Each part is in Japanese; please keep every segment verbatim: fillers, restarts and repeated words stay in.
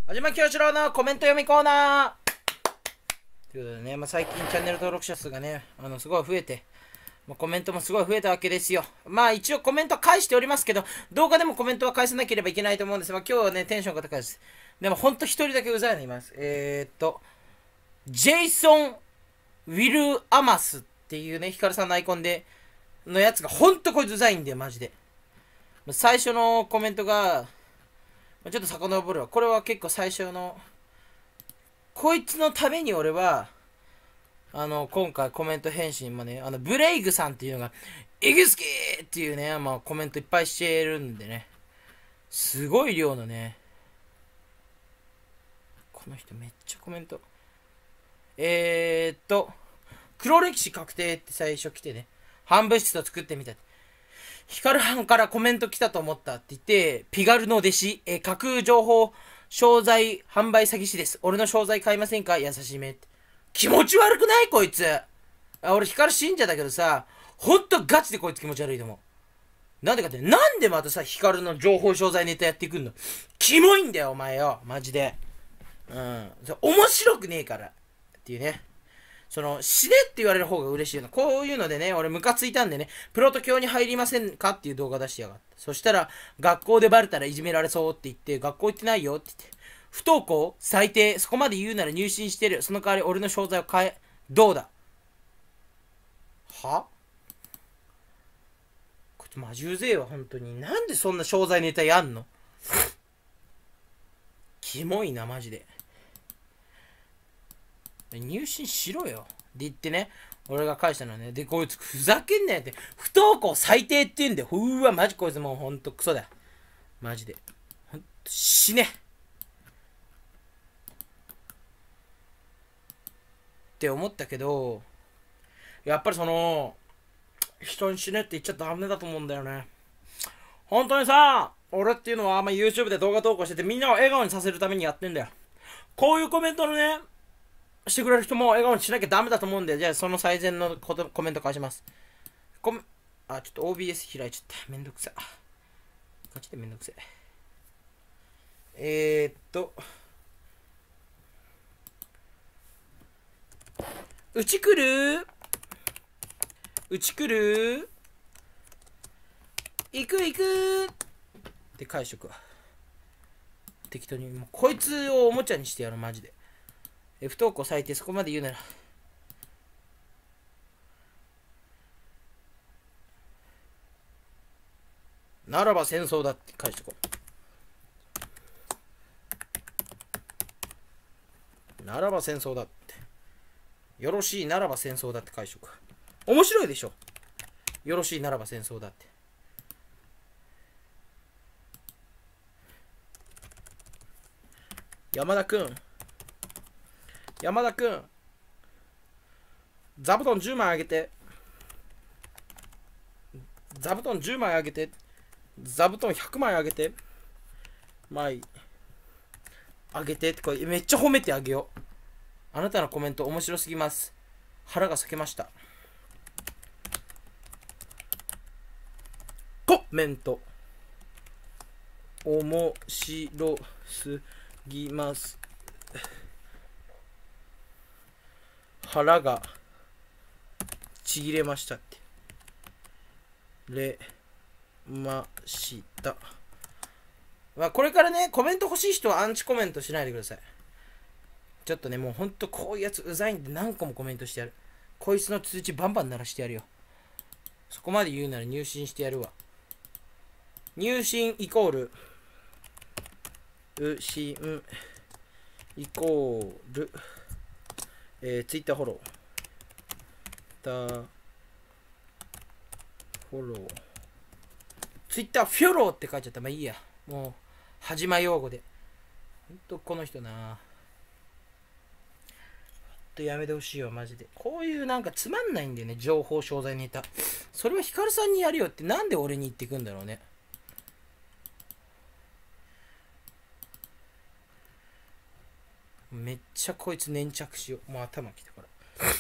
はじまきよしろうのコメント読みコーナーということでね、まあ、最近チャンネル登録者数がね、あのすごい増えて、まあ、コメントもすごい増えたわけですよ。まあ一応コメントは返しておりますけど、動画でもコメントは返さなければいけないと思うんです。まあ今日はね、テンションが高いです。でもほんと一人だけうざいのいます。えー、っと、ジェイソン・ウィル・アマスっていうね、ヒカルさんのアイコンで、のやつがほんとこいつうざいんで、マジで。最初のコメントが、ちょっと遡るわ。これは結構最初の、こいつのために俺は、あの、今回コメント返信もね、あの、ブレイグさんっていうのが、イグスキーっていうね、まあコメントいっぱいしてるんでね、すごい量のね、この人めっちゃコメント。えーっと、黒歴史確定って最初来てね、半物質と作ってみた。ヒカル班からコメント来たと思ったって言って、ピガルの弟子、え架空情報商材販売詐欺師です。俺の商材買いませんか？優しい目って。気持ち悪くないこいつ。あ、俺ヒカル信者だけどさ、ほんとガチでこいつ気持ち悪いと思う。なんでかって、なんでまたさ、ヒカルの情報商材ネタやってくんの？キモいんだよ、お前よ。マジで。うん。面白くねえから。っていうね。その、死ねって言われる方が嬉しいよな。こういうのでね、俺ムカついたんでね、プロト教に入りませんかっていう動画出してやがった。そしたら、学校でバレたらいじめられそうって言って、学校行ってないよって言って、不登校最低、そこまで言うなら入信してる。その代わり俺の商材を買え。どうだ？は？こいつマジうぜえわ、本当に。なんでそんな商材ネタやんの？キモいな、マジで。入信しろよ。で言ってね、俺が返したのはね、で、こいつふざけんなよって、不登校最低って言うんだよ。うーわ、マジこいつもうほんとクソだよ。マジで。ほんと死ね。って思ったけど、やっぱりその、人に死ねって言っちゃダメだと思うんだよね。本当にさ、俺っていうのはあんま YouTube で動画投稿しててみんなを笑顔にさせるためにやってんだよ。こういうコメントのね、してくれる人も笑顔にしなきゃダメだと思うんで、じゃあその最善のことコメント返します。コメあ、ちょっと オービーエス 開いちゃった。めんどくさ。ガチでめんどくせえ。えー、っと。うち来るうち来る行く行くって返しとくわ。適当に。もうこいつをおもちゃにしてやる、マジで。え不登校最低、そこまで言うなら。ならば戦争だって返しとこう。ならば戦争だって。よろしいならば戦争だって返しとく。面白いでしょ。よろしいならば戦争だって。山田くん。山田くん。座布団じゅうまいあげて。座布団じゅうまいあげて。座布団ひゃくまいあげて。まい。あげてってこれめっちゃ褒めてあげよう。あなたのコメント面白すぎます。腹が裂けました。コメント。面白すぎます。腹がちぎれましたって。れました。まあこれからね、コメント欲しい人はアンチコメントしないでください。ちょっとね、もうほんとこういうやつうざいんで何個もコメントしてやる。こいつの通知バンバン鳴らしてやるよ。そこまで言うなら入信してやるわ。入信イコール、うしんイコール、えー、ツイッターフォロー。ツイッターフォロー。ツイッターフォローって書いちゃった。まあいいや。もう、始ま用語で。ほんとこの人な。ほんとやめてほしいわ、マジで。こういうなんかつまんないんだよね、情報商材ネタ。それはヒカルさんにやるよってなんで俺に言ってくんだろうね。めっちゃこいつ粘着しよう。もう頭きたから。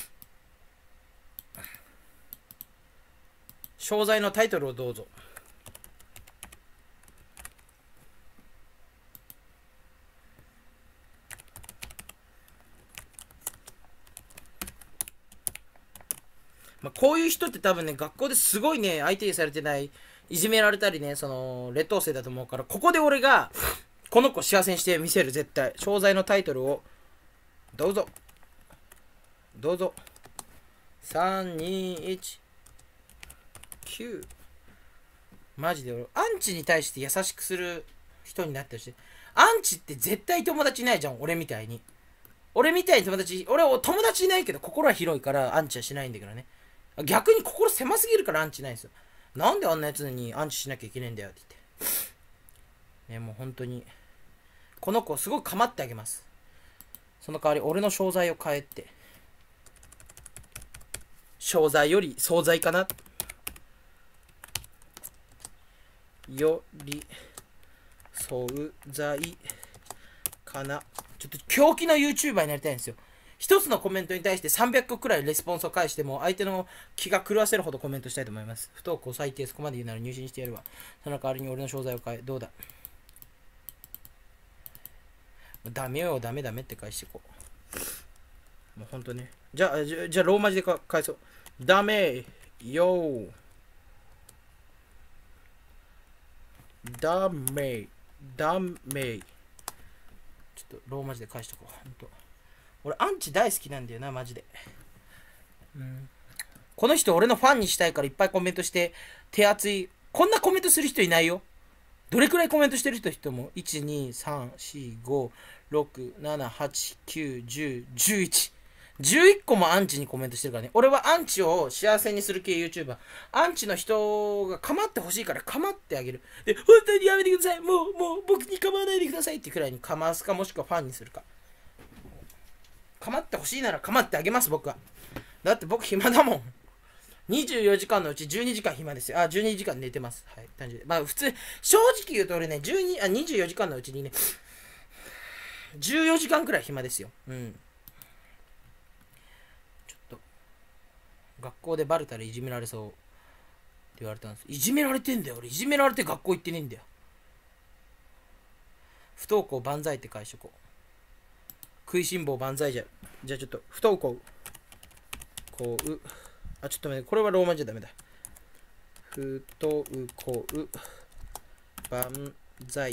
商材のタイトルをどうぞ。 まあ、こういう人って多分ね、学校ですごいね、相手にされてない、いじめられたりね、その、劣等生だと思うから、ここで俺が、この子幸せにしてみせる、絶対。商材のタイトルを、どうぞ。どうぞ。さん、に、いち、きゅう。マジで俺、アンチに対して優しくする人になってほしい。アンチって絶対友達いないじゃん、俺みたいに。俺みたいに友達、俺友達いないけど心は広いからアンチはしないんだけどね。逆に心狭すぎるからアンチないんですよ。なんであんなやつにアンチしなきゃいけないんだよって言って。ね、もう本当に。この子すごく構ってあげます。その代わり俺の商材を変えて。商材より惣菜かなより惣菜かな。ちょっと狂気の YouTuber になりたいんですよ。一つのコメントに対してさんびゃっこくらいレスポンスを返しても相手の気が狂わせるほどコメントしたいと思います。不登校最低、そこまで言うなら入信してやるわ。その代わりに俺の商材を変え、どうだ。ダメよ、ダメダメって返していこう。もうほんとね。じゃあ、じゃじゃあローマ字でか返そう。ダメよ。ダメ。ダメ。ちょっとローマ字で返しとこう。ほんと。俺アンチ大好きなんだよな、マジで。うん。この人俺のファンにしたいからいっぱいコメントして手厚い。こんなコメントする人いないよ。どれくらいコメントしてる人人もいち、に、さん、よん、ご、ろく、なな、はち、きゅう、じゅう、じゅういち。じゅういっこもアンチにコメントしてるからね。俺はアンチを幸せにする系 YouTuber。アンチの人が構ってほしいから構ってあげる。で、本当にやめてください。もう、もう僕に構わないでくださいってくらいに構わすかもしくはファンにするか。構ってほしいなら構ってあげます、僕は。だって僕暇だもん。にじゅうよじかんのうちじゅうにじかん暇ですよ。あ、じゅうにじかん寝てます。はい、単純に。まあ普通、正直言うと俺ね、じゅうに、あ、にじゅうよじかんのうちにね、じゅうよじかんくらい暇ですよ。うん。ちょっと、学校でバレたらいじめられそうって言われたんです。いじめられてんだよ。俺、いじめられて学校行ってねえんだよ。不登校万歳って返しとこう。食いしん坊万歳じゃ。じゃあちょっと、不登校。こう。あ、ちょっと待って、これはローマ字じゃダメだ。不登校。万歳。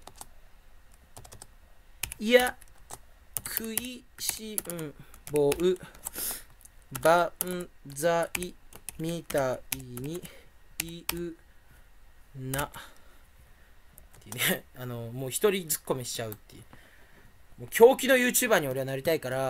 いや、食いしん坊。万歳みたいに言うな。っていうね。あの、もう一人突っ込みしちゃうっていう。もう狂気の YouTuber に俺はなりたいから、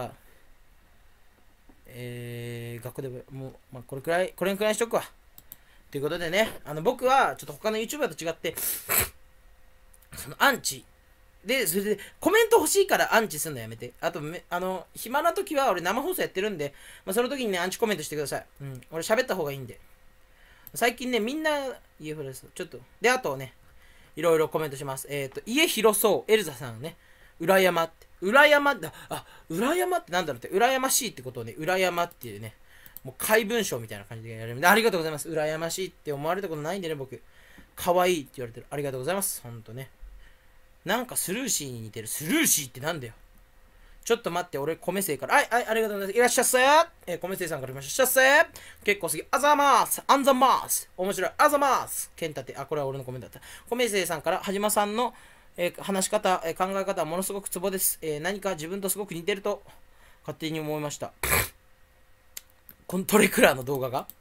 えー、学校でもう、まあ、これくらい、これくらいにしとくわ。ということでね、あの、僕は、ちょっと他の YouTuber と違って、その、アンチ。で、それで、コメント欲しいからアンチすんのやめて。あと、めあの、暇な時は俺生放送やってるんで、まあ、その時にね、アンチコメントしてください。うん。俺喋った方がいいんで。最近ね、みんな、家フレス、ちょっと。で、あとね、いろいろコメントします。えっと、家広そう、エルザさんね。裏山って。裏山って、あ、裏山ってなんだろうって、羨ましいってことをね、裏山っていうね、もう怪文章みたいな感じでやれるんで、ありがとうございます。羨ましいって思われたことないんでね、僕。可愛いって言われてる。ありがとうございます。ほんとね。なんかスルーシーに似てる。スルーシーってなんだよ。ちょっと待って、俺、米生から。はい、はい、ありがとうございます。いらっしゃっせー。えー、米生さんから来ました。いらっしゃっせー。結構すぎ。あざまーす。あんざまーす。面白い。あざまーす。ケンタテ。あ、これは俺のコメントだった。米生さんから、はじまさんの、えー、話し方、えー、考え方はものすごくツボです、えー。何か自分とすごく似てると勝手に思いました。このトレクラーの動画が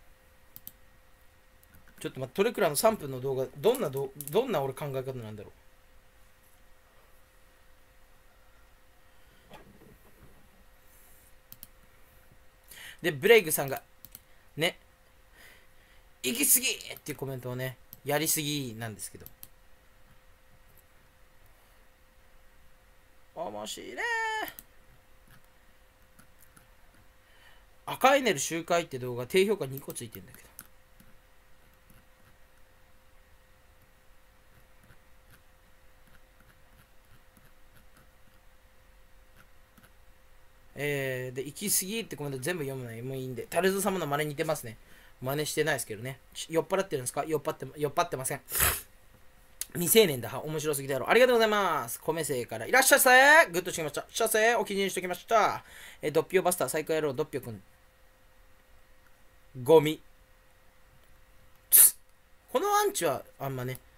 ちょっと待って、トレクラーのさんぷんの動画、どんなど、どんな俺考え方なんだろう。で、ブレイクさんが、ね、行き過ぎっていうコメントをね、やりすぎなんですけど。面白いね。赤エネル周回って動画低評価にこついてんだけど。えー、で、行き過ぎってコメント全部読むのもいいんで、タルズ様の真似似てますね。真似してないですけどね。酔っ払ってるんですか？酔っ払って、酔っ払ってません。未成年だ。面白すぎだろ。ありがとうございます。米生からいらっしゃいませ。グッとしてきました。いらっしゃいませ。お気に入りしておきました。えー、ドッピオバスター、最高野郎、ドッピオくん。 ゴミ。このアンチはあんまね。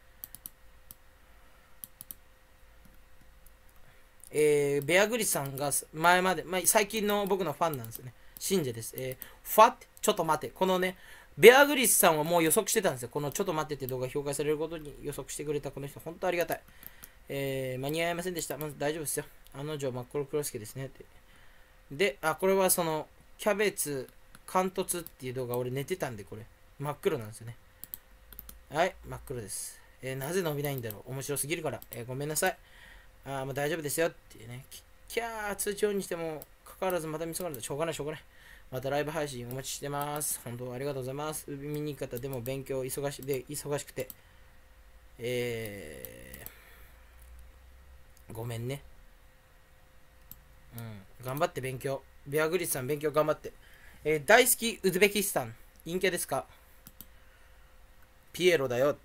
えー、ベアグリスさんが前まで、まあ、最近の僕のファンなんですよね。信者です。えー、ファッちょっと待って。このね、ベアグリスさんはもう予測してたんですよ。このちょっと待ってって動画評価されることに予測してくれたこの人、本当ありがたい。えー、間に合いませんでした。まず大丈夫ですよ。あの女、真っ黒黒助ですね。って。で、あ、これはその、キャベツ、貫突っていう動画、俺寝てたんで、これ。真っ黒なんですよね。はい、真っ黒です。えー、なぜ伸びないんだろう。面白すぎるから。えー、ごめんなさい。あー、もう大丈夫ですよっていうね。キャー、通知オンにしても、かかわらずまた見つかるのしょうがない、しょうがない。またライブ配信お待ちしてます。本当ありがとうございます。見に行く方でも勉強忙しで忙しくて。えー、ごめんね。うん、頑張って勉強。ベアグリスさん勉強頑張って。えー、大好きウズベキスタン。陰キャですか？ピエロだよって。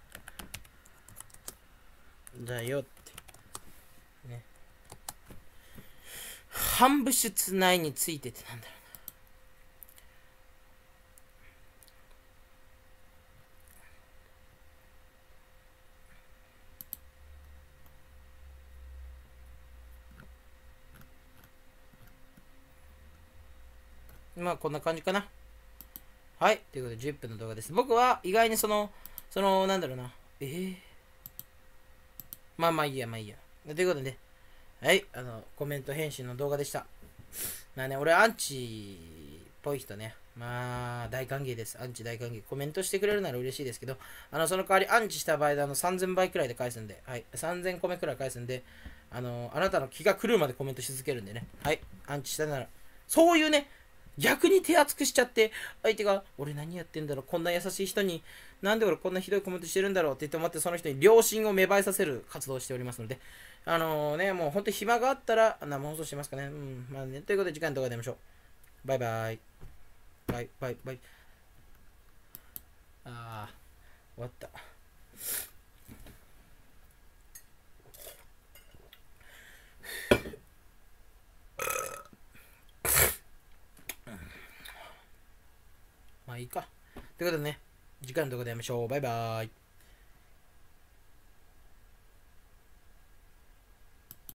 だよって。ね。反物質内についてってなんだろう。まあこんな感じかな。はい。ということでじゅっぷんの動画です。僕は意外にその、その、なんだろうな。えー、まあまあいいや、まあいいや。ということでね。はい。あの、コメント返信の動画でした。まあね、俺アンチっぽい人ね。まあ、大歓迎です。アンチ大歓迎。コメントしてくれるなら嬉しいですけど、あの、その代わりアンチした場合であのさんぜんばいくらいで返すんで、はい。さんぜんコメくらい返すんで、あの、あなたの気が狂うまでコメントし続けるんでね。はい。アンチしたなら。そういうね、逆に手厚くしちゃって、相手が、俺何やってんだろう、こんな優しい人に、なんで俺こんなひどいコメントしてるんだろうって言って思って、その人に良心を芽生えさせる活動をしておりますので、あのー、ね、もう本当に暇があったら、生放送してますかね。うん、まあね、ということで次回の動画で会いましょう。バイバイ。バイバイバイ。あー、終わった。まあいいか。ということでね、次回の動画で会いましょう。バイバイ。